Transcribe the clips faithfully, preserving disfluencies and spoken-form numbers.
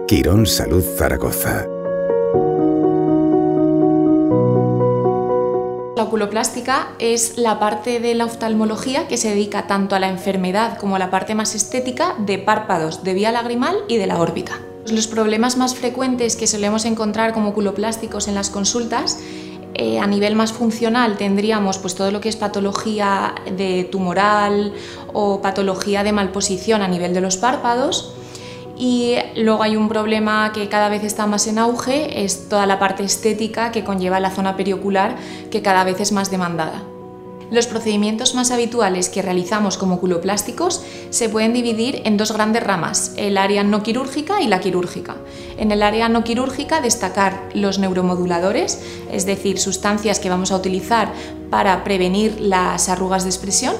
Quirón Salud Zaragoza. La oculoplástica es la parte de la oftalmología que se dedica tanto a la enfermedad como a la parte más estética de párpados, de vía lagrimal y de la órbita. Los problemas más frecuentes que solemos encontrar como oculoplásticos en las consultas, eh, a nivel más funcional tendríamos pues, todo lo que es patología de tumoral o patología de malposición a nivel de los párpados. Y luego hay un problema que cada vez está más en auge, es toda la parte estética que conlleva la zona periocular, que cada vez es más demandada. Los procedimientos más habituales que realizamos como oculoplásticos se pueden dividir en dos grandes ramas, el área no quirúrgica y la quirúrgica. En el área no quirúrgica destacar los neuromoduladores, es decir, sustancias que vamos a utilizar para prevenir las arrugas de expresión,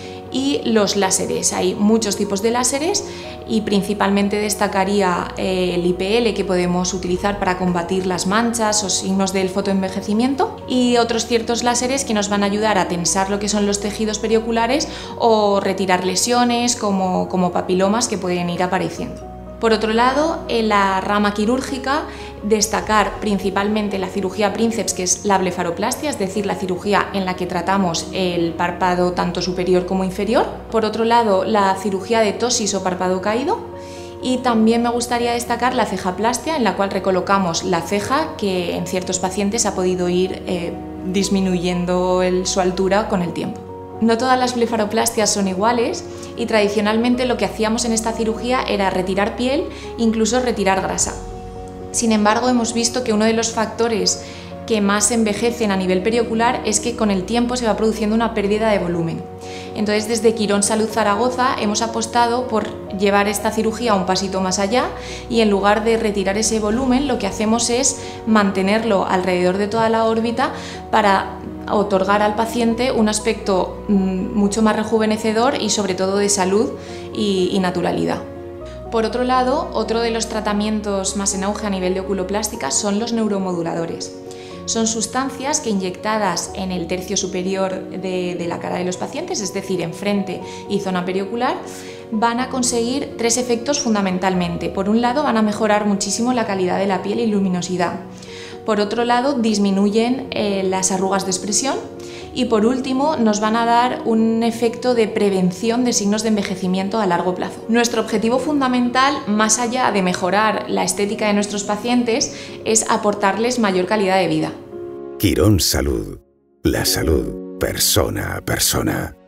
y los láseres. Hay muchos tipos de láseres y principalmente destacaría el I P L, que podemos utilizar para combatir las manchas o signos del fotoenvejecimiento, y otros ciertos láseres que nos van a ayudar a tensar lo que son los tejidos perioculares o retirar lesiones como, como papilomas que pueden ir apareciendo. Por otro lado, en la rama quirúrgica, destacar principalmente la cirugía princeps, que es la blefaroplastia, es decir, la cirugía en la que tratamos el párpado tanto superior como inferior. Por otro lado, la cirugía de ptosis o párpado caído. Y también me gustaría destacar la cejaplastia, en la cual recolocamos la ceja, que en ciertos pacientes ha podido ir eh, disminuyendo el, su altura con el tiempo. No todas las blefaroplastias son iguales y tradicionalmente lo que hacíamos en esta cirugía era retirar piel, incluso retirar grasa. Sin embargo, hemos visto que uno de los factores que más envejecen a nivel periocular es que con el tiempo se va produciendo una pérdida de volumen. Entonces, desde Quirón Salud Zaragoza hemos apostado por llevar esta cirugía un pasito más allá y en lugar de retirar ese volumen, lo que hacemos es mantenerlo alrededor de toda la órbita para otorgar al paciente un aspecto mucho más rejuvenecedor y sobre todo de salud y, y naturalidad. Por otro lado, otro de los tratamientos más en auge a nivel de oculoplástica son los neuromoduladores. Son sustancias que inyectadas en el tercio superior de, de la cara de los pacientes, es decir, en frente y zona periocular, van a conseguir tres efectos fundamentalmente. Por un lado, van a mejorar muchísimo la calidad de la piel y luminosidad. Por otro lado, disminuyen eh, las arrugas de expresión y por último nos van a dar un efecto de prevención de signos de envejecimiento a largo plazo. Nuestro objetivo fundamental, más allá de mejorar la estética de nuestros pacientes, es aportarles mayor calidad de vida. Quirón Salud. La salud persona a persona.